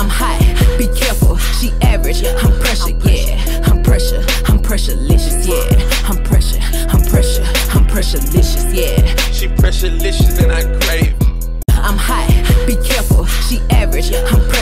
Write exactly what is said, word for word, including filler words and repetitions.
I'm hot, be careful, she average. I'm pressure, yeah. I'm pressure, I'm pressure-licious, yeah. I'm pressure, I'm pressure, I'm pressure-licious, yeah. She pressure-licious and I